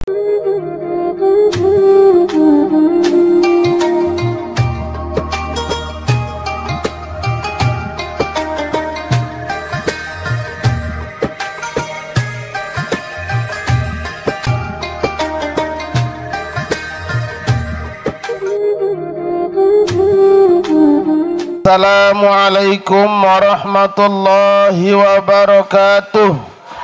Assalamualaikum warahmatullahi wabarakatuh.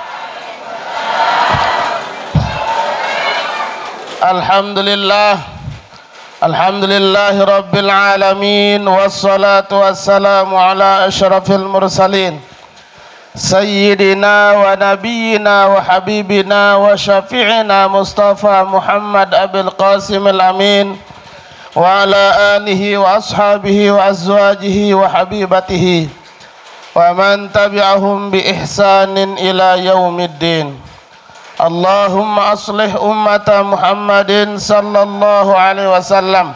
Alhamdulillahi rabbil alamin, wassalatu wassalamu ala asyrafil mursalin sayyidina wa nabiyyina wa habibina wa syafi'ina Mustafa Muhammad Abil Qasim al-Amin wa ala alihi wa ashabihi wa azwajihi wa habibatihi wa man tabi'ahum bi ihsanin ila yaumiddin. Allahumma aslih ummata Muhammadin sallallahu alaihi wasallam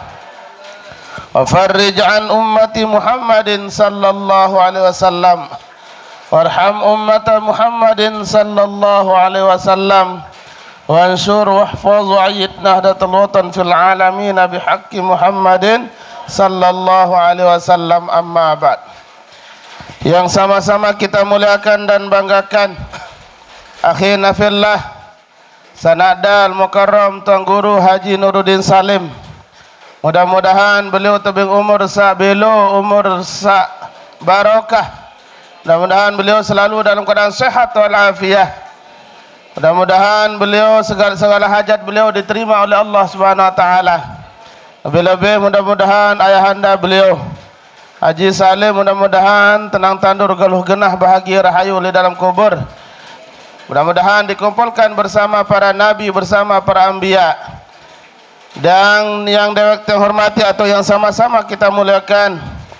wa farrij an ummati Muhammadin sallallahu alaihi wasallam warham ummata Muhammadin sallallahu alaihi wasallam wansur wahfaz wa'id nahdatul watan fil alamin bihaqqi Muhammadin sallallahu alaihi wasallam, amma ba'd. Yang sama-sama kita muliakan dan banggakan, akhina fillah, sanadal mukarram Tuan Guru Haji Nuruddin Salim. Mudah-mudahan beliau tebing umur sa belo, umur sa barakah. Mudah-mudahan beliau selalu dalam keadaan sehat walafiat. Mudah-mudahan beliau segala hajat beliau diterima oleh Allah Subhanahu wa taala. Lebih-lebih mudah-mudahan ayahanda beliau Haji Salim mudah-mudahan tenang tandur galuh genah bahagia rahayu di dalam kubur. Mudah-mudahan dikumpulkan bersama para nabi, bersama para anbiya. Dan yang dewek hormati atau yang sama-sama kita muliakan,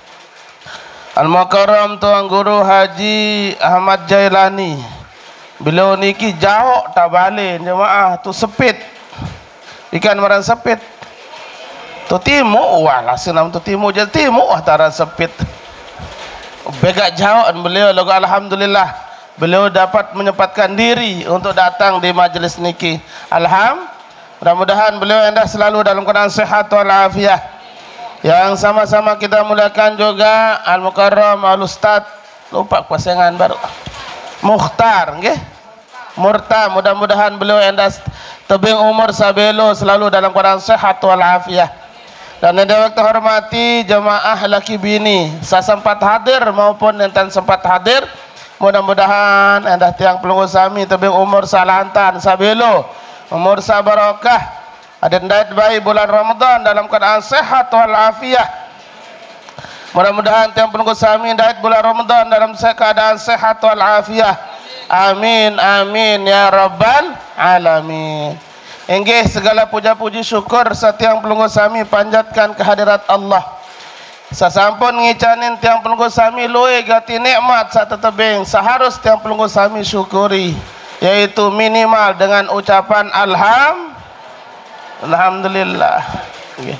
Al-Mukarram Tuan Guru Haji Ahmad Jailani. Beliau niki jauh tak balik jemaah tu sepit ikan marang sepit tu timu walah senam tu timu je timu antara sepit begak jauh beliau lagu alhamdulillah beliau dapat menyempatkan diri untuk datang di majlis niki. Mudah-mudahan beliau anda selalu dalam keadaan sehat walafiat. Yang sama-sama kita muliakan juga Al-Mukarram Al-Ustaz, lupa pasangan baru Mukhtar, nggih? Murta, mudah-mudahan beliau anda tebing umur sabelo selalu dalam keadaan sehat walafiat. Dan yang waktu hormati jemaah laki bini, sasempat hadir maupun yang tan sempat hadir, mudah-mudahan anda tiang pelunggu sami tebing umur salantan sabelo, umur sabarakah, ada ndait bayi bulan Ramadan dalam keadaan sehat walafiat. Mudah-mudahan tiang pelunggu sami ndait bulan Ramadan dalam keadaan sehat walafiat. Amin amin ya rabbal alamin. Inggih segala puja-puji syukur setiang pelunggu sami panjatkan kehadirat Allah. Sasampun ngicanin tiang pelunggu sami luwe gati nikmat satu tebing, seharus tiang pelunggu sami syukuri, yaitu minimal dengan ucapan alhamdulillah. Okay.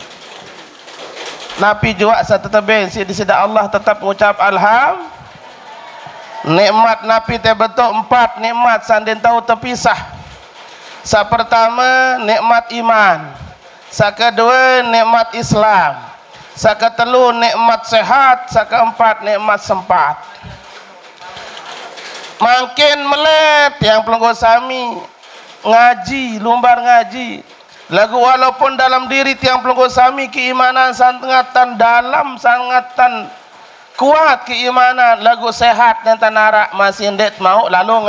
Napi juga satu tebing si disida Allah tetap mengucap nikmat napi teh betul 4 nikmat sandin tahu terpisah. Sa pertama nikmat iman, sa kedua nikmat Islam, sa ketelu nikmat sehat, sa keempat nikmat sempat. Makin melet yang pelunggu sami ngaji, lumbar ngaji lagu walaupun dalam diri tiang pelunggu sami keimanan sangatan dalam, sangatan kuat keimanan, lagu sehat dan tanara masih ndet mau lalu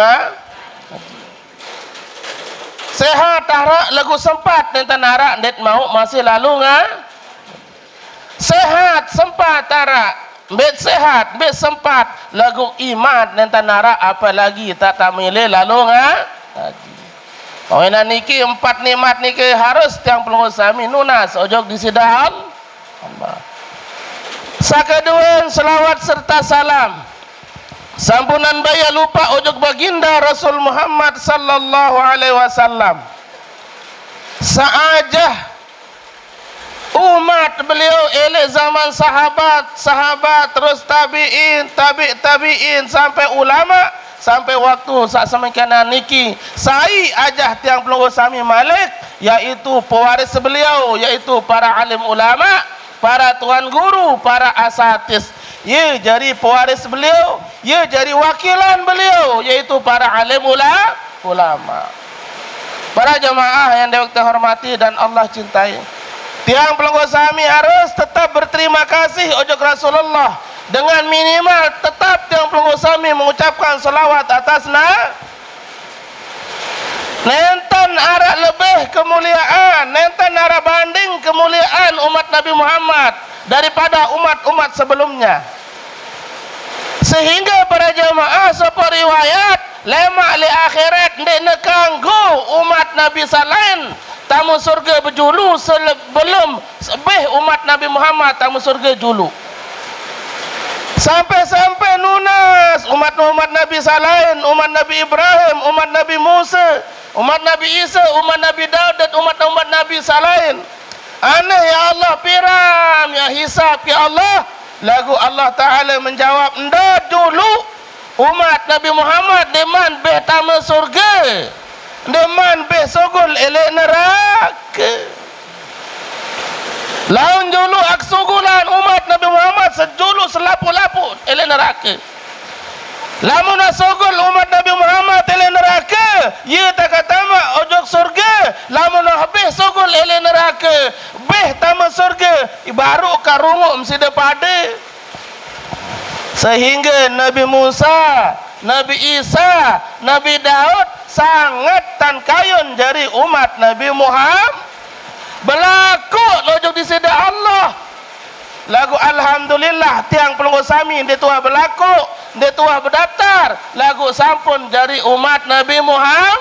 sehat tarak lagu sempat dan tanara ndet mau masih lalu sehat sempat tarak bet sehat bet sempat lagu iman dan tanara apalagi tak milih lalu Pawena niki 4 nikmat niki harus tiang pelunggu sami nunas ojok disidahal Allah. Sakaduen selawat serta salam sampunan baya lupa ojok baginda Rasul Muhammad sallallahu alaihi wasallam. Saajah umat beliau elek zaman sahabat terus tabi'in sampai ulama sampai waktu sak semakian niki sai ajah tiang pelunggu sami Malik, yaitu pewaris beliau, yaitu para alim ulama, para tuan guru, para asatis. Ia jadi pewaris beliau, ia jadi wakilan beliau, yaitu para alim ulama. Para jemaah yang kita hormati dan Allah cintai, tiang pelunggu sami harus tetap berterima kasih ojok Rasulullah, dengan minimal tetap tiang pelunggu sami mengucapkan salawat atas nenten arah lebih kemuliaan, nenten arah banding kemuliaan umat Nabi Muhammad daripada umat-umat sebelumnya. Sehingga para jemaah sepuluh riwayat lemak li akhirat ndek nekanggu umat Nabi salain tamu surga berjulu sebelum sebeh umat Nabi Muhammad tamu surga julu. Sampai-sampai nunas umat Nabi salain, umat Nabi Ibrahim, umat Nabi Musa, umat Nabi Isa, umat Nabi Daud dan umat Nabi salain. Aneh ya Allah, piram ya hisab ya Allah. Lagu Allah Ta'ala menjawab, ndak dulu umat Nabi Muhammad deman beh tamu surga, deman beh sogol elek neraka. Laun dulu aksugulan umat Nabi Muhammad sejulu selapu-lapu elek neraka. Lamun asogol umat Nabi Muhammad elek neraka, ia tak kata mak ojok surga. Lamun habis sogol elek neraka, beh tamu surga, baru karungu mesti depada. Sehingga Nabi Musa, Nabi Isa, Nabi Daud sangat tan kayun dari umat Nabi Muhammad. Berlaku lojok di sida Allah. Lagu alhamdulillah tiang pelunggu sami dia tua berlaku, dia tua berdaftar. Lagu sampun dari umat Nabi Muhammad.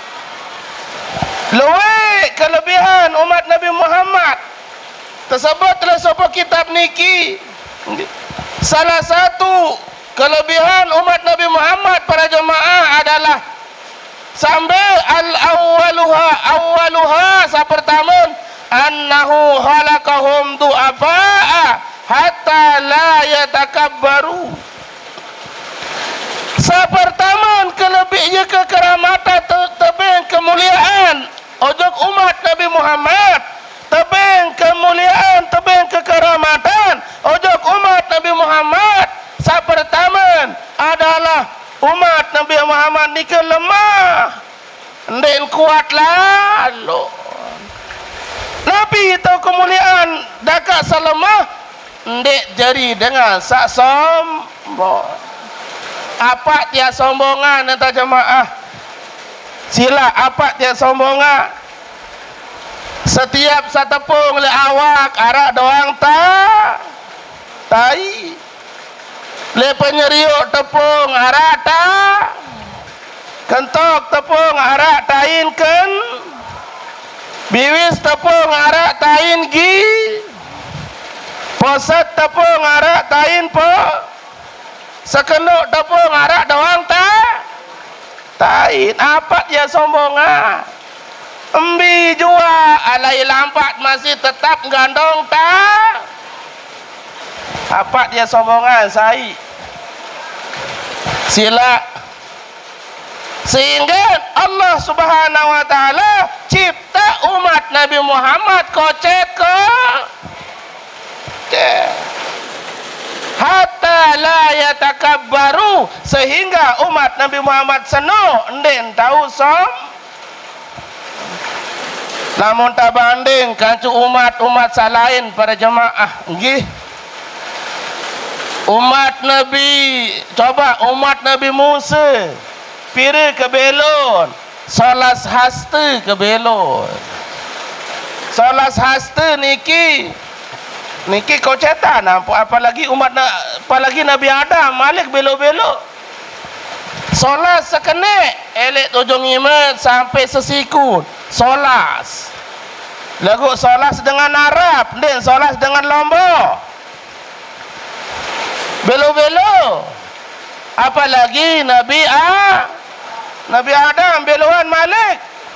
Luwe kelebihan umat Nabi Muhammad tersebut dalam sebuah kitab niki. Salah satu kelebihan umat Nabi Muhammad para jemaah adalah sambil awwaluha sa pertama annahu khalaqahum du'afa'a hatta la yatakabbaru. Sa pertama kelebihannya kekeramatan tebing kemuliaan ojok umat Nabi Muhammad, tebing kemuliaan, tebing kekeramatan ojok umat Nabi Muhammad. Sa pertama adalah umat Nabi Muhammad ni ke lemah, ndek kuat lalu. Nabi tahu kemuliaan dakak salemah ndek jari dengan sak sombong. Apa dia sombongan entah jemaah? Sila apa dia sombongan? Setiap satepung le awak arak doang tai. Le penyeriuk tepung arak ta. Kentok tepung arak tain ken. Biwis tepung arak tain gi. Posat tepung arak tain po. Sekenuk tepung arak doang tain. Apa dia sombongan? Embi jua alai lampat masih tetap gandong apa dia sombongan sai. Sila. Sehingga Allah Subhanahu wa taala cipta umat Nabi Muhammad kocet hatta la yatakabbaru, sehingga umat Nabi Muhammad seno ndek tahu namun tak banding kancu umat salain para jemaah nggih. Umat Nabi, coba umat Nabi Musa pire ke belon, salas haste ke belon. Salas haste niki kocetan apalagi apalagi Nabi Adam Malik belo-belo. Solas sekene elek ujung imat sampai sesikut. Solas. Lagu solas dengan Arab, dan solas dengan Lombok. Belo-belo. Apalagi Nabi Adam beloan Malik.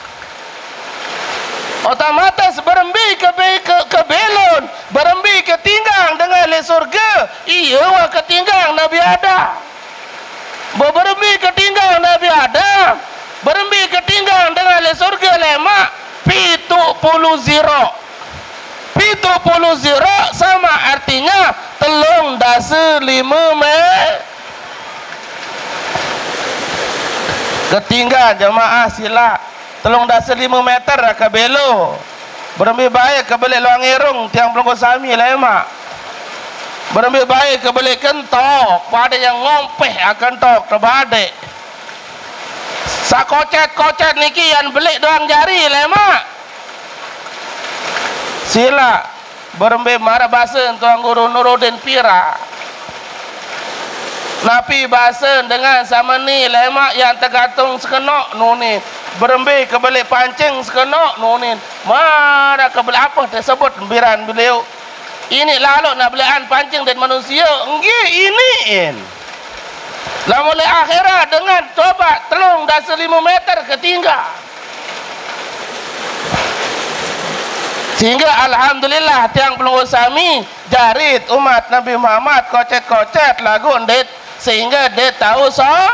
Otomatis berembi ke belon, berembi ke tinggang dengan surga. Iya wa ke tinggang Nabi Adam. Berembi ke tinggang berembi ketinggang dengan le surga lemak 70 sama artinya 3,5 meter. Ketinggal jemaah sila 3,5 meter ke belo. Berembi baik ke balik luang irung tiang pelunggu sami lemak. Berembi baik ke balik kentok pada yang ngompeh akan tok terbadek. Sakocet-kocet niki yang belik doang jari lemak. Sila berembe marah bahasa Tuan Guru Nuruddin Pira. Napi bahasa dengan sama ni lemak yang tergantung sekenok nunin. Berembe ke balik pancing sekenok nunin. Marah ke balik apa tersebut biran beliau. Ini lalu nak belian pancing dan manusia. Enggak iniin. Lah mulai akhirat dengan coba 3,5 meter ketinggal. Sehingga alhamdulillah tiang pelunggu sami jarit umat Nabi Muhammad kocet-kocet lagu ndet sehingga dia tahu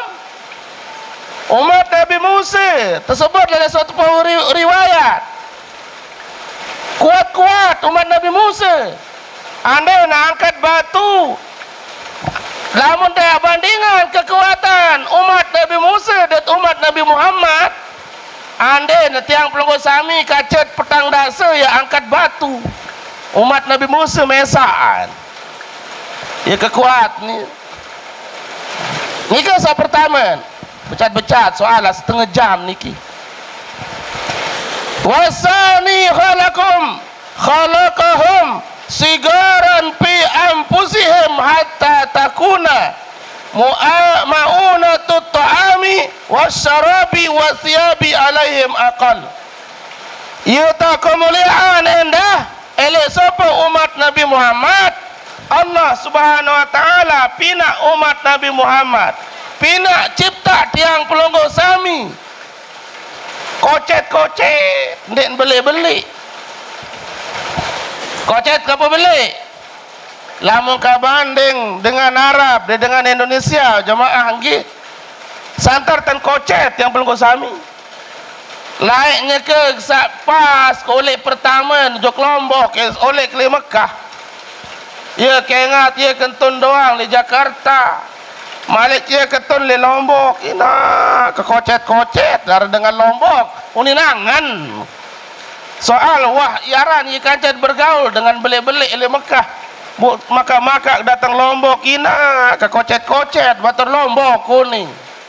umat Nabi Musa tersebut dalam suatu riwayat kuat-kuat umat Nabi Musa andai nak angkat batu lamun tak bandingan kekuatan umat Nabi Musa dan umat Nabi Muhammad andai tiang pelunggu sami kacet petang dasa ya angkat batu umat Nabi Musa mesaan ya kekuat ni ke soal pertama becat-becat soal setengah jam niki wasani khalaqahum sigaran fi anfusihim hatta takuna ma'unatut ta'ami wasyarabi wasyabi alaihim aqal. Ia tak kemuliaan endah elok siapa umat Nabi Muhammad. Allah Subhanahu wa taala pina umat Nabi Muhammad, pina cipta tiang pelunggu sami kocet-kocet ndik beli-beli kocet ke beli. Lamun ka banding dengan Arab dan dengan Indonesia jemaah nggih santar tan kocet yang pelunggu sami laiknya ke pas ke oleh pertama jok Lombok oleh ke Mekah ya kengat ya kentun doang di Jakarta malik ya ketun di Lombok ina ke kocet-kocet dari dengan Lombok uninangan soal wah yaran ya kancet bergaul dengan beli-beli di Mekah maka datang Lombok ina ke kocet-kocet batur Lombok kuning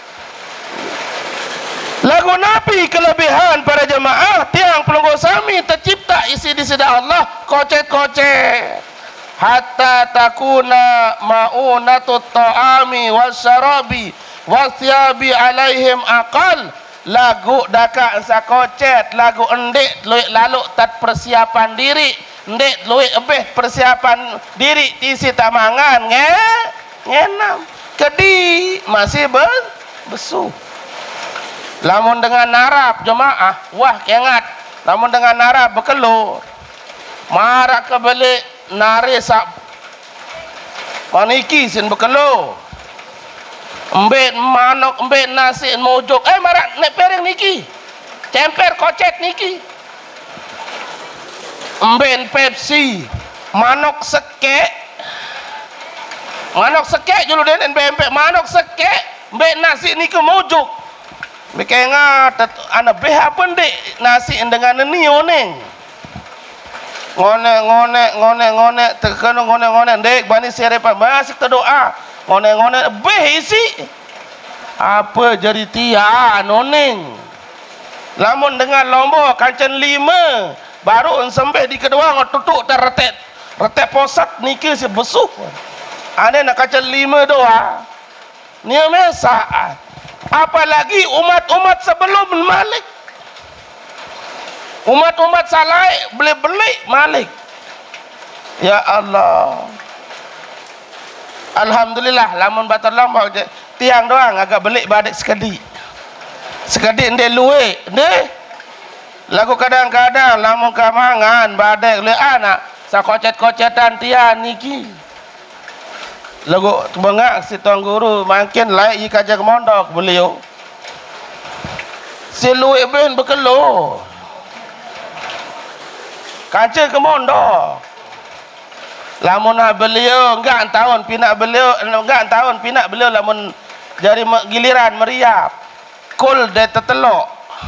lagu Nabi kelebihan para jemaah tiang pelunggu sami tercipta isi di sida Allah kocet-kocet hatta takuna ma'unatut ta'ami wasyarabi wasyabi alaihim aqal lagu daka sakocet lagu endik lalu tat persiapan diri ndek luwih ebeh persiapan diri isi tamangan ngenam kedi masih besu lamun dengan Arab jemaah wah kengat lamun dengan Arab bekelur marak ke balik nari sak maniki sin bekelur embet manok embet nasi mojok marak nek pereng niki cemper kocet niki emben Pepsi manok sekek dulu den embe manok sekek embe nasi ni ke mojuk bekengat ana beh apa ndek nasi dengan ni oneng ngone tekan ngone ndek bani serepa masih terdoa ngone beh isi apa jadi tia oneng lamun dengan Lombok kancen 5 baru sampai di kedua ngotutuk terretet posat niki si besuh ane nak kaca 5 doa ni mesaat apalagi umat-umat sebelum Malik umat-umat salai beli Malik ya Allah alhamdulillah lamun batal Lombok tiang doang agak belik badik sekedi ndek luwe ndek lagu kadang-kadang lamun kamangan badek le anak sakocet-kocetan tian niki lagu bengak si Tuan Guru makin laik i kajak mondok beliau Siluit ben berkelur. Kaca ke mondo. Lamun beliau enggak tahun pinak beliau lamun jari giliran meriap. Kul de tetelok.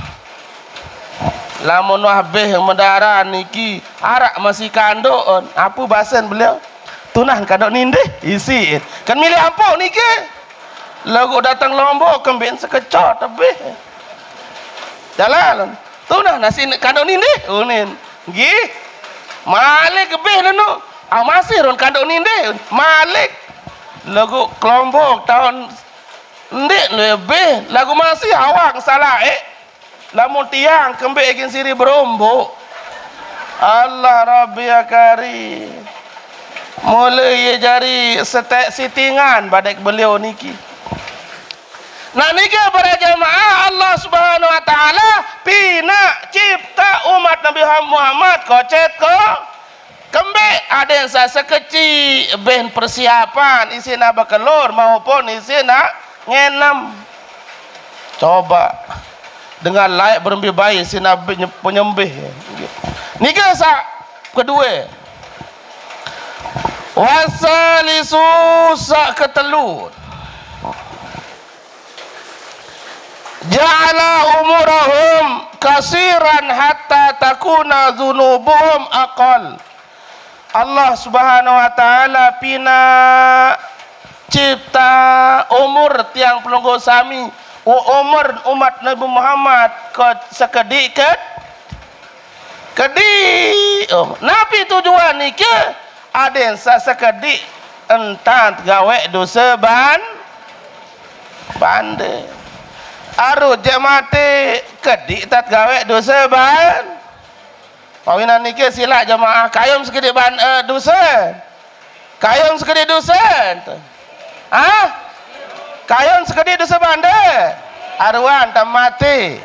Lamun habis mendara niki arak masih kandok. Apa bahasan beliau? Tunah kandok nindih isi. Kan milih apa niki? Lagu datang Lombok kembin sekecot habis. Jalan. Tunah nasi kandok nindih. Unin. Nggih. Malik gebeh nanu. Masih ron kandok nindih. Malik. Lagu Lombok tahun ndik lebih. Lagu masih awak salah lamun tiang kembali ikin siri berombok. Allah Rabbi ya Karim. Mulai ya jari setek sitingan badek beliau niki. Nah niki para jamaah Allah Subhanahu wa taala pina cipta umat Nabi Muhammad kocet ko kembe ada yang sekecil ben persiapan isina bakelur maupun isina ngenam. Coba dengan layak berembi bayi si Nabi penyembih. Nika sa kedua. Wasalisu sa ketelu. Ja'ala umurahum kasiran hatta takuna dzunubuhum aqal. Allah Subhanahu wa taala pina cipta umur tiang pelunggu sami umur umat Nabi Muhammad kod sekedik nabi tujuan niki aden sekedik entan gawe dosa bande aru je mati kedik tat gawe dosa pawinan niki sila jamaah kayum sekedik dosa kayum sekedik dosa kayun sekedik dosa bande arwan tak mati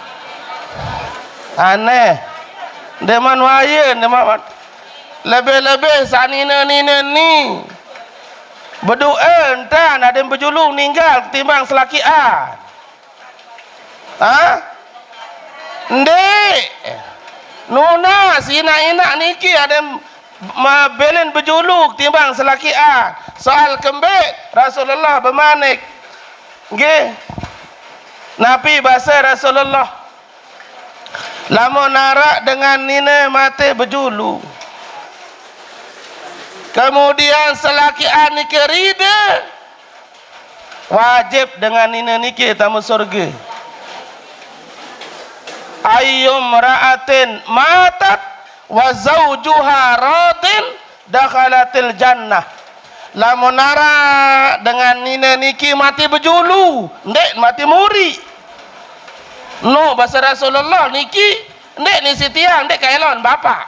aneh deman wayen deman lebih-lebih sanina ni berdoa entan ada yang berjulung ninggal ketimbang selakian ndek nuna sina-ina niki ada yang belen berjuluk timbang selakian soal kembek Rasulullah bermanik nggih Nabi bahasa Rasulullah lamun narak dengan nina mati berjulu kemudian selakian niki rida wajib dengan nina niki tamu surga ayyum ra'atin matat wa zawjuha radin dakhalatil jannah. Lamun nara dengan nina niki mati berjulu ndek mati muri no bahasa Rasulullah niki ndek ni sitiang ndek kailon bapak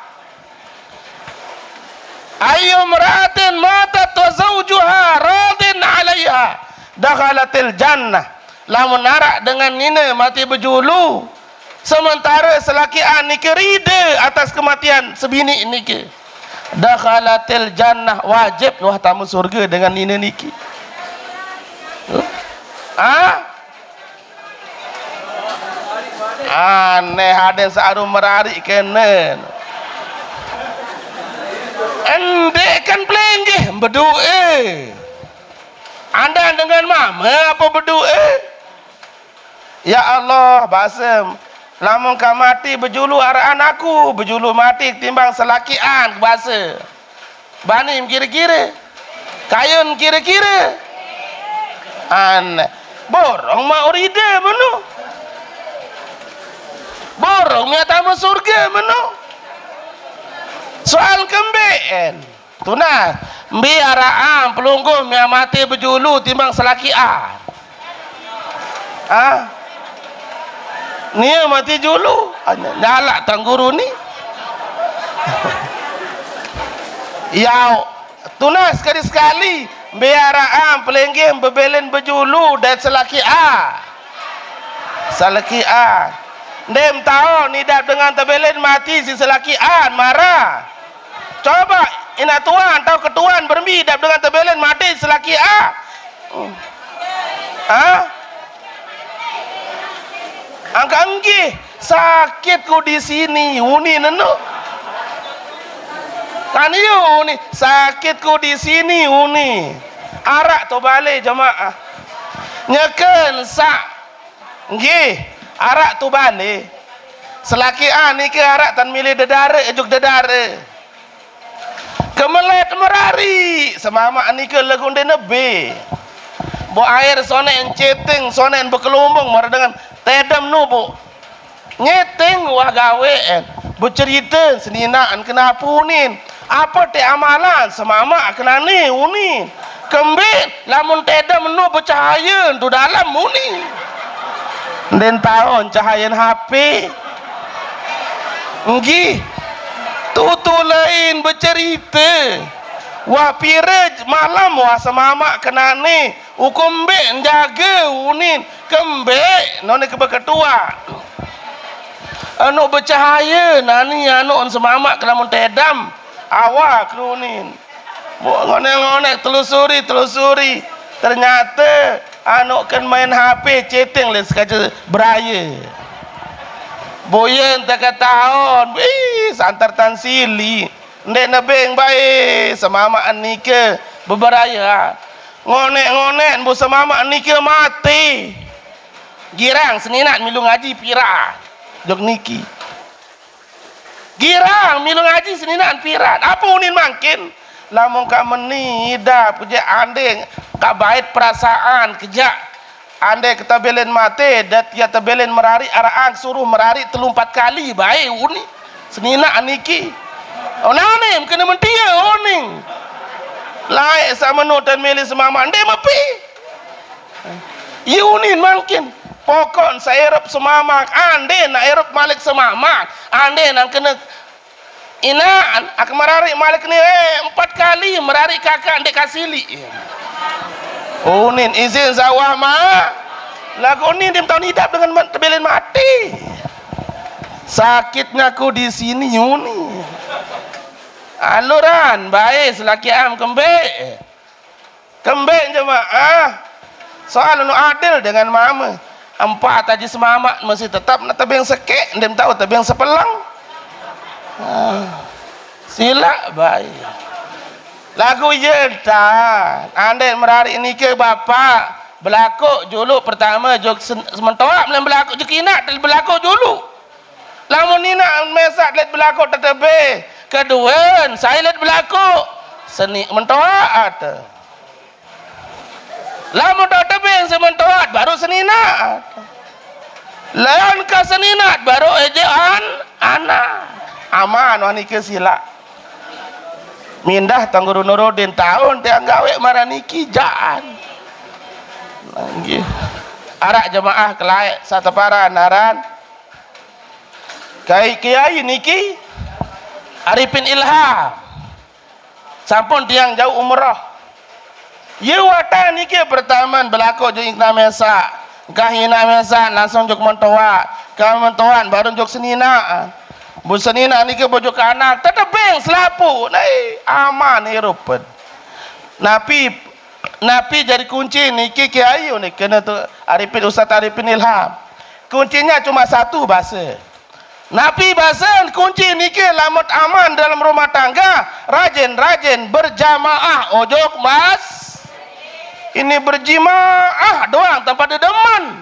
ayyum ra'atin matat wa zawjuha radin 'alaiha dakhalatil jannah. Lamun nara dengan nina mati berjulu sementara selakian niki rida atas kematian sebini niki dakhalatil jannah wajib wah tamu surga dengan nina niki. Aneh ada searum merarik kenen endek kan pelenggih berdoa anda dengan mama apa berdoa ya Allah basem lamun ka mati berjulu araan aku berjulu mati timbang selakian bahasa banim kira-kira kayun kira-kira aneh borong ma uride menu borong mi tamu surga menu soal kembeen tunah mbi araan pelunggu mi mati berjulu timbang selakian nia mati julu nyala tangguru ni ya tunas sekali biaraan pelenggih bebelen berjulu dan selakian dem tahu nidap dengan tebelen mati si selakian marah coba ina tuan tahu ketuan bermi dap dengan tebelen mati selakian Angka nggih, sakit ku di sini, uni nenu. Kan iyo uni, sakit ku di sini uni. Arak tu balik jemaah. Nyeken sak. Nggih, arak tu balik. Selaki ni ke arak tan milih dedara ejuk dedara. Kemelet merari semama ni ke lagun denebe. Bo air sonen ceteng sonen berkelumbung mar dengan tedam nu bu. Ngeteng wah gawean. Bercerita seninaan kena punin. Apa te amalan semama kena ni uni. Kembit lamun tedam nu bercahaya tu dalam uni. Den tahun cahaya HP. Nggih. Tutu lain bercerita. Wah pirej malam wah semama kena ni. Ukumbe jaga unin kembe noni kebeketua. Anu bercahaya nani anu on semama kena mun tedam. Awak nunin. Ngonek-ngonek telusuri. Ternyata anu kan main HP chatting le sekaja beraya. Boyen tak tahun, santar tan sili. Ndek nebeng baik semama nike beberaya. Ngonek-ngonek bu semama nike mati. Girang seninat milu ngaji pira. Jok niki. Girang milu ngaji seninat pira. Apa unin mangkin? Lamun ka menidap kerja andeng ka bait perasaan kerja andai kita belen mate dat ya tebelen merari araang suruh merari 3-4 kali baik uni senina aniki onanem kena mentia oning laik sama nutan meli semama ande mapi yunin mungkin pokok saya erop semama ande na erop malik semama ande nang kena inaan ak merari malik ni 4 kali merari kakak ande kasili unin izin zawah ma lagu unin dia tahun hidup dengan tebelin mati sakitnya aku di sini uni aluran baik selaki am kembe jemaah soal nu adil dengan mama 4 aja semamak masih tetap nak tebing sekek dia tahu tebing sepelang sila baik lagu yentan andai merari ini ke bapak belakuk julu pertama jok sementara melain belakuk jok inat belakuk julu lamun ina mesak lihat belakuk tetebe kedua saya lihat belakuk seni mentara ada lamun tetebe yang sementara baru seninat lain ke seninat baru ejaan anak aman wani ke sila mindah tangguru Nuruddin tahun tiang gawe maraniki jaan arak jemaah kelai satu para naran kai kiai niki Arifin Ilham sampun tiang jauh umrah ye wata niki pertama berlaku jeung ikna mesa kahina mesa langsung jok mentoa ka mentoan baru jok senina bu senina niki bojo ka anak tetebeng selapu nai aman hirup napi jadi kunci niki kiai ni kena tu Arifin Ustaz Arifin Ilham kuncinya cuma satu bahasa napi bahasa kunci niki lamat aman dalam rumah tangga rajin berjamaah ojok mas ini berjamaah doang tanpa dedeman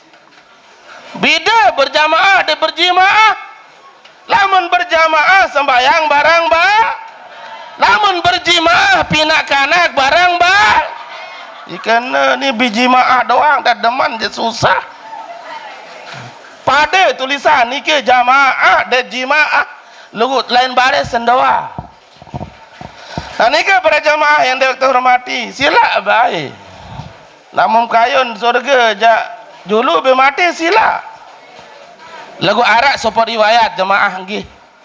beda berjamaah dan berjamaah lamun berjamaah sembahyang barang ba lamun berjamaah pinak kanak barang ba ikan ni bijamaah doang tak deman je susah pada tulisan ni ke jamaah dan jamaah lugut lain baris sendawa nah ni ke berjamaah yang dihormati sila baik namun kayun surga dulu bermati sila lagu arak sopor riwayat jemaah nggih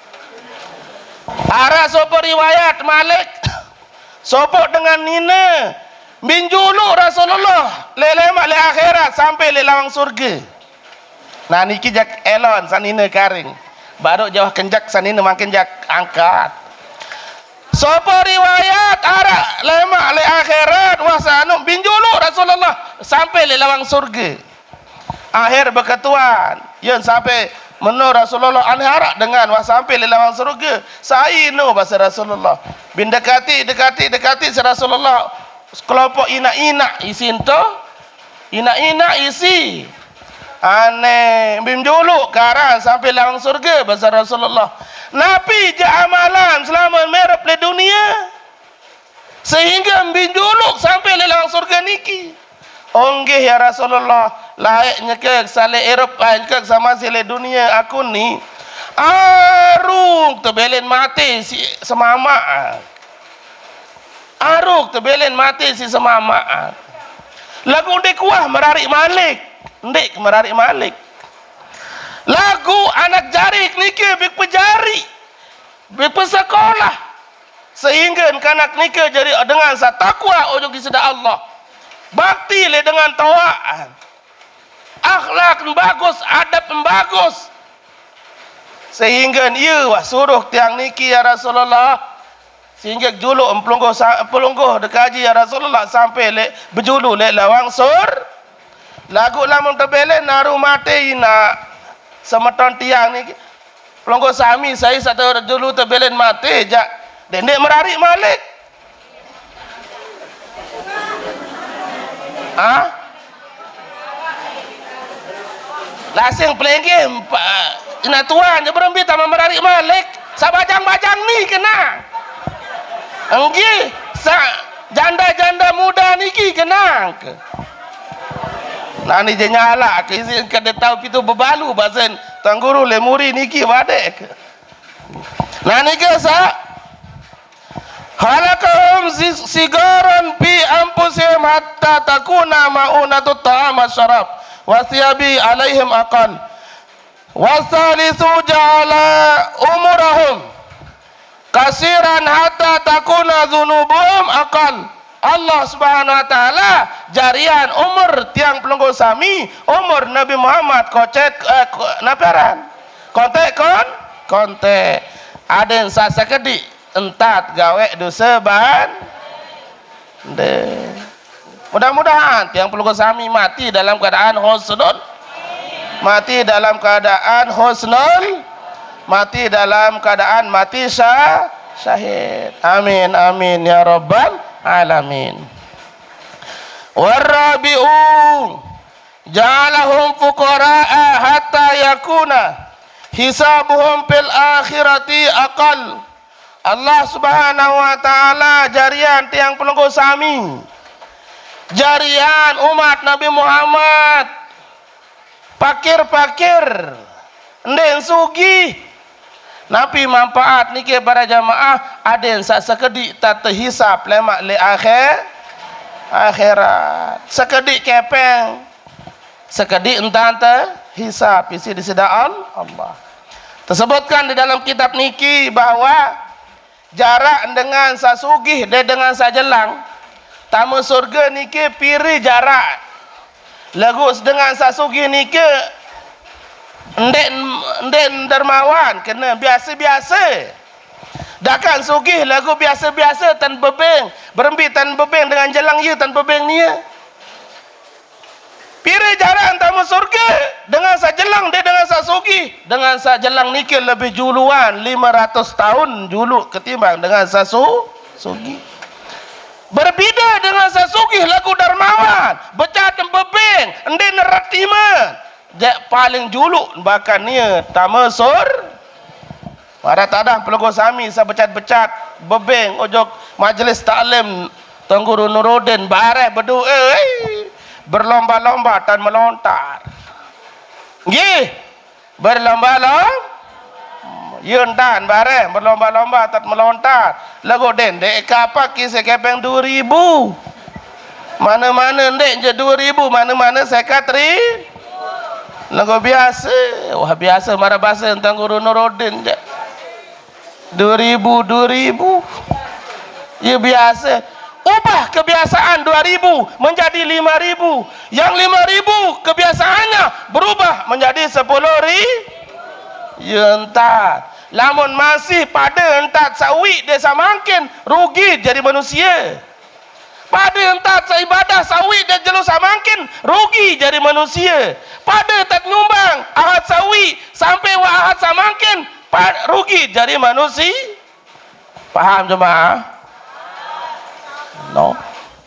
arak sopor riwayat Malik sopor dengan nina binjulu Rasulullah lele mak le akhirat sampai le lawang surga nah niki jak elon sanina karing baru jauh kenjak sanina makin jak angkat sopor riwayat arak le mak le akhirat wasanu binjulu Rasulullah sampai le lawang surga akhir berketuan yang sampai menurut Rasulullah aneh harap dengan wah sampai lelawang surga saya no bahasa Rasulullah bin dekati Rasulullah kelompok inak-inak isi itu inak-inak isi aneh bim juluk karang sampai lawang surga bahasa Rasulullah napi je amalan selama merap di dunia sehingga bim juluk sampai lawang surga niki onggih ya Rasulullah laiknya ke saleh Eropa ke sama sile dunia aku ni arung tebelen mati si semama arung tebelen mati si semama lagu dek kuah merarik malik ndek merarik malik lagu anak jarik nike bik pejari bik pesekolah sehingga kanak nike jadi dengan satakwa ujung di sedah Allah bakti le dengan tawaan akhlak bagus adab bagus sehingga ia wah suruh tiang niki ya Rasulullah sehingga juluk pelungguh dekaji ya Rasulullah sampai le berjulu le lawang sur lagu lamun tebele naru mati ina semeton tiang ni pelonggo sami saya satu dulu tebelen mati jak dendek merarik malik lasing playing game ina tuan je berembi tama merarik malik sabajang-bajang ni kena enggi janda-janda muda niki kena nani je nyala ke izin ke tahu pitu bebalu basen tangguru lemuri niki wadek nani ke sa halakahum sigaran fi anfusihim hatta takuna ma'unatu ta'am syarab wasiyabi alaihim aqal wasalisu ja'ala umurahum kasiran hatta takuna dhunubuhum aqal Allah subhanahu wa ta'ala jarian umur tiang pelunggu sami umur Nabi Muhammad kocet naparan kontek aden sasakedi entat gawe dosa ban de mudah-mudahan tiang pelunggu sami mati dalam keadaan husnul mati dalam keadaan husnul mati dalam keadaan mati syahid amin amin ya rabbal alamin. Warabi'u ja'alahum fuqara'a hatta yakuna hisabuhum fil akhirati aqal. Allah subhanahu wa ta'ala jarian tiang pelunggu sami jarian umat Nabi Muhammad pakir-pakir nden sugi napi manfaat niki para jamaah aden sak sekedik tak terhisap lemak le akhirat sekedik kepeng sekedik entan terhisap isi di sedaan Allah tersebutkan di dalam kitab niki bahwa jarak dengan sasugih dan dengan sajelang tamu surga niki piri jarak lagu dengan sasugih niki Ndek dermawan kena biasa-biasa. Dakan sugih lagu biasa-biasa tan bebeng, berembi tan bebeng dengan jelang ye tan bebeng nia. Pire jarak tamu surga dengan sajelang dia dengan sasugih, dengan sajelang niki lebih juluan 500 tahun juluk ketimbang dengan sasugih. Berbeda dengan sasugih lagu dermawan, becat dan bebeng, ndek neratiman. Dek paling juluk bahkan nia tamasur para tadah pelunggu sami sa becat-becat bebeng ojok majlis taklim Tungguru Nuruddin bareh bedu berlomba-lomba dan melontar nggih berlomba-lomba yeun dan bareh berlomba-lomba dan melontar lagu den dek kapak kisah kepeng 2000 mana-mana ndek je 2000 mana-mana sekatri lagu biasa, wah biasa marah bahasa tentang Guru Nuruddin je 2000 ya biasa ubah kebiasaan 2000 menjadi 5000 yang 5000 kebiasaannya berubah menjadi 10.000 ya entar lamun masih pada entar sawi desa makin rugi jadi manusia Pada entat seibadah sawi dan jelu samangkin rugi jadi manusia. Pada tak nyumbang ahad sawi sampai wa ahad samangkin rugi jadi manusia. Paham jemaah? No.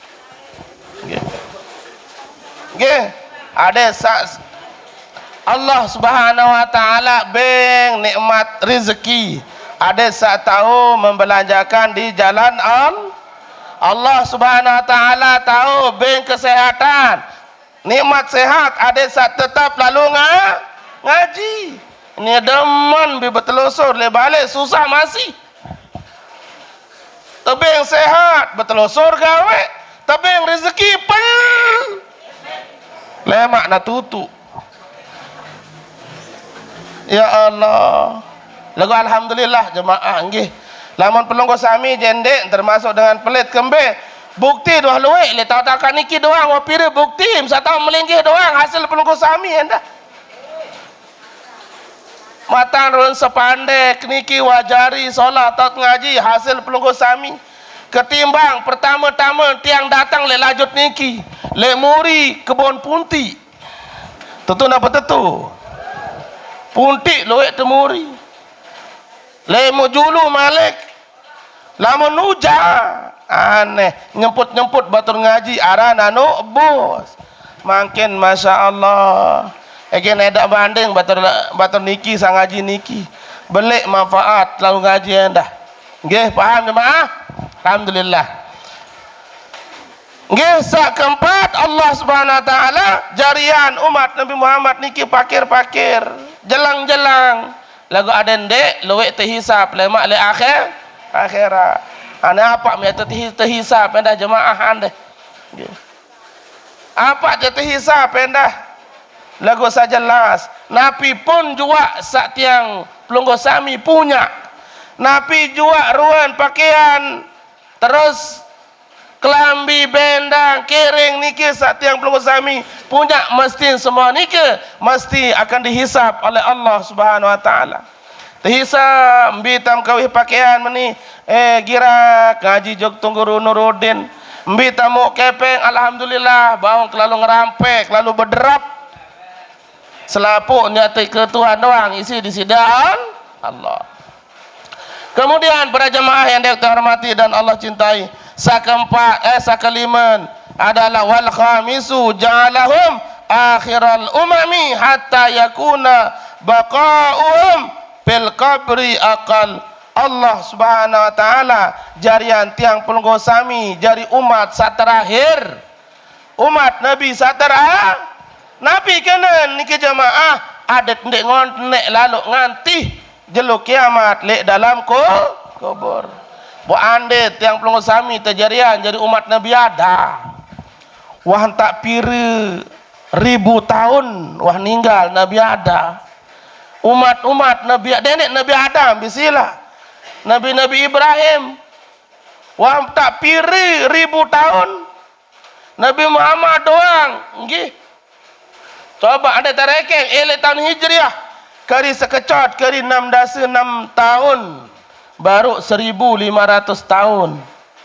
Okay. Ada Allah Subhanahu wa taala beng nikmat rezeki. Ada saat tahu membelanjakan di jalan Allah Subhanahu wa taala tahu beng kesehatan. Nikmat sehat ada saat tetap lalu ngaji. Ini demen bi bertelusur le balik susah masih. Tebing sehat bertelusur gawe. Tebing rezeki lemak na tutu. Ya Allah. Lagu alhamdulillah jemaah nggih. Lamun pelunggu sami jendek termasuk dengan pelit kembe. Bukti doh luwe le tahu-tahu niki doang wapire bukti misatau melinggih doang hasil pelunggu sami hendak. Matan run sepandek niki wajari solat atau ngaji hasil pelunggu sami. Ketimbang pertama-tama tiang datang le lajut niki le muri kebun punti. Tentu napa tentu. Punti luwe temuri. Le mujulu malik. Lamun nuja aneh nyemput-nyemput batur ngaji arah nanu bos. Makin masya Allah. Egen edak banding batur niki sang ngaji niki. Belik manfaat lalu ngaji endah. Nggih paham jemaah? Alhamdulillah. Nggih sak keempat Allah Subhanahu wa taala jarian umat Nabi Muhammad niki pakir-pakir, jelang-jelang. Lagu adende luwek terhisap lemak le akhirat. Ane apa me terhisap endah jemaah ande. Nggih. Apa je terhisap endah? Lagu saja jelas. Napi pun jua sak tiang pelunggu sami punya. Napi jua ruan pakaian terus kelambi bendang kering niki sak tiang pelunggu sami punya mesti semua niki mesti akan dihisap oleh Allah Subhanahu wa taala. Dihisap bitam kawih pakaian meni gira ngaji jog tunggu Nurudin. Mbitamu kepeng alhamdulillah bawang lalu ngerampek lalu berderap. Selapuk nyata ke Tuhan doang isi di sidang Allah. Kemudian para jemaah yang dihormati dan Allah cintai, sakeliman adalah wal khamisu ja'alahum akhiral umami hatta yakuna baqa'uhum fil qabri aqal. Allah Subhanahu wa taala jarian tiang pelunggu sami jari umat saterakhir. Umat Nabi satera Nabi kena niki jemaah adat ndek ngonek lalu nganti jeluk kiamat lek dalam kubur. Bu ande tiang pelunggu sami terjarian jadi umat Nabi ada. Wah tak pire ribu tahun wah ninggal Nabi ada. Umat-umat Nabi nenek Nabi Adam bisilah. Nabi-nabi Ibrahim wah tak pire ribu tahun. Nabi Muhammad doang nggih. Coba anda tarekeng tahun Hijriah kari sekecot kari 6 tahun baru 1500 tahun.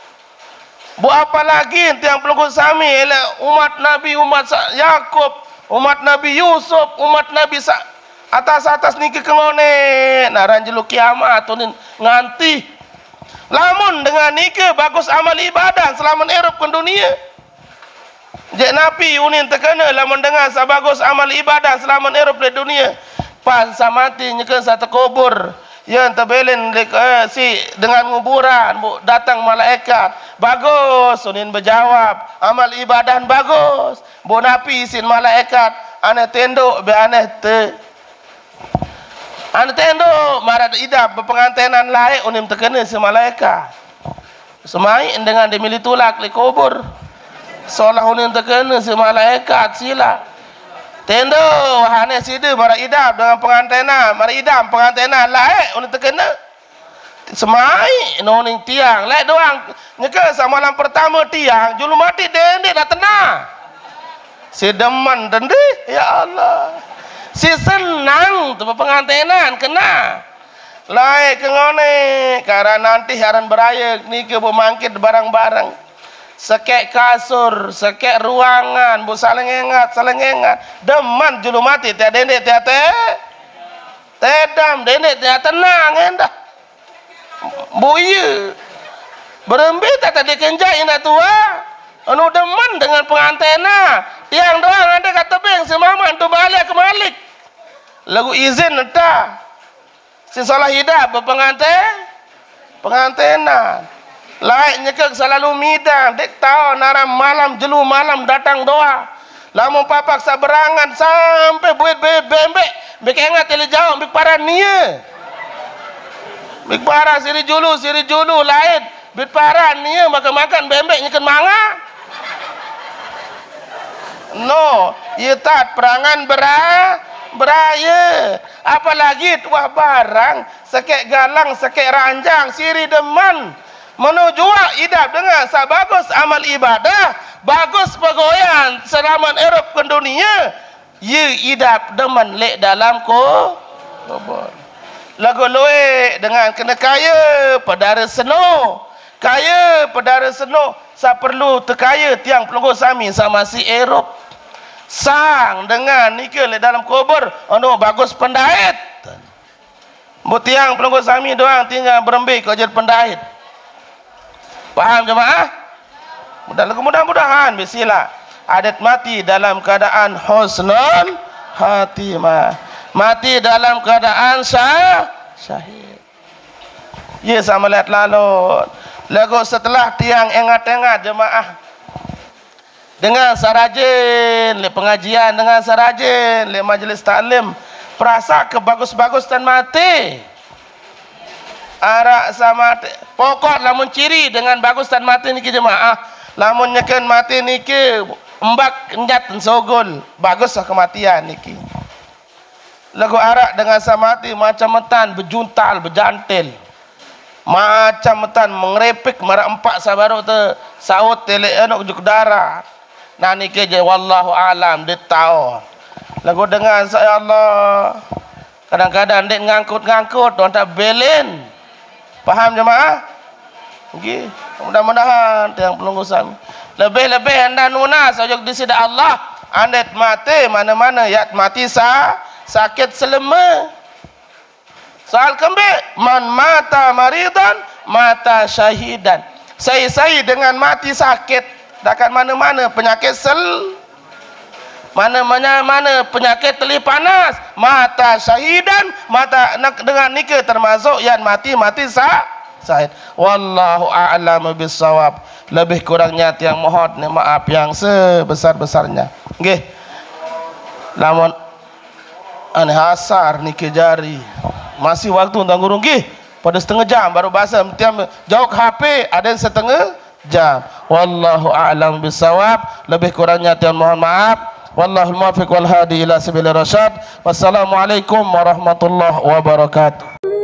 Bu apa lagi tiang pelunggu sami umat Nabi umat Yakub umat Nabi Yusuf umat Nabi atas niki kelone naran jeluk kiamat tunin nganti lamun dengan niki bagus amal ibadah selama erup ke dunia. Jek Nabi unin terkena lamun dengar sabagus amal ibadah selama erup di dunia. Pas samati nyeken satu kubur. Yang terbelen si dengan nguburan datang malaikat. Bagus unin berjawab amal ibadah bagus. Bu Nabi sin malaikat ane tenduk be aneh te. Ane tenduk marad idap berpengantenan laik unin terkena si malaikat. Semai dengan dimili tulak di kubur. Seolah unin terkena si malaikat sila. Tendo wahane sida mara idam dengan pengantenan, mara idam pengantenan laik unin terkena. Semai noning tiang, laik doang. Nyeka samalam pertama tiang, julu mati dendek dah tenang. Si deman dendek, ya Allah. Si senang tu pengantenan kena. Laik ke ngone, karena nanti haran beraya ni ke pemangkit barang-barang. sekek kasur, sekek ruangan, bu saling ingat. Deman julu mati tiada dendek tiada tedam dendek tiada tenang endah. Buye berembi tak tadi kenjai nak tua. Anu deman dengan pengantena. Tiang doang ada kata beng si mama tu balik ke Malik. Lagu izin entah. Si salah hidup pengantena. Lain nyekek selalu midang. Dek tahu naram malam jelu malam datang doa. Lamun papak saberangan sampai buit bembek. Bek engat tele jauh bek parah nia. Bek parah siri julu lain. Bek parah nia makan bembek nyekan manga. No, ia tak perangan beraya. Apalagi tuah barang sekek galang, sekek ranjang, siri deman menuju idap dengan sabagus amal ibadah, bagus pegoyan selaman Eropa ke dunia. Ye idap deman lek dalam kubur. Lagu loe dengan kena kaya pedara seno. Kaya pedara seno. Sa perlu terkaya tiang pelunggu sami sama si Eropa. Sang dengan nikah le dalam kubur ono bagus pendait. Tiang pelunggu sami doang tinggal berembi kau jadi pendait. Paham jemaah? Mudah-mudahan bismillah. Adat mati dalam keadaan husnul khatimah. Mati dalam keadaan syahid. Ya sama lihat lalu. Lagu setelah tiang ingat-ingat jemaah. Dengan sarajin, le pengajian dengan sarajin, le majlis taklim, perasa ke bagus-bagus dan mati. Arak sama pokok lamun ciri dengan bagus dan mati niki jemaah. Lamun nyeken mati niki embak njat sogol, baguslah kematian niki. Lagu arak dengan samati macam metan bejuntal, bejantil. Macam metan mengrepek marah empat sabaru tu saut tele anak ujuk darah. Nah niki je wallahu alam dia tahu. Lagu dengan saya Allah. Kadang-kadang dek ngangkut tuan tak belen. Paham jemaah? Okey. Mudah-mudahan tiang pelunggu sami. Lebih-lebih anda nunas ojok di sida Allah. Andet mati mana-mana yat mati sakit selema. Soal kembali man mata maridan mata syahidan. Saya dengan mati sakit. Dekat mana-mana penyakit mana-mana penyakit telih panas, mata syahidan, mata dengan nikah termasuk yang mati syahid. Wallahu a'lam bissawab. Lebih kurangnya tiang mohon maaf yang sebesar-besarnya. Nggih. Lamun ane hasar nikah jari. Masih waktu untuk gurung nggih. Pada setengah jam baru bahasa tiang jauh HP ada yang setengah jam. Wallahu a'lam bissawab. Lebih kurangnya tiang mohon maaf. Wallahul muwaffiq wal hadi ila sabilir rasyad. Wassalamualaikum warahmatullahi wabarakatuh.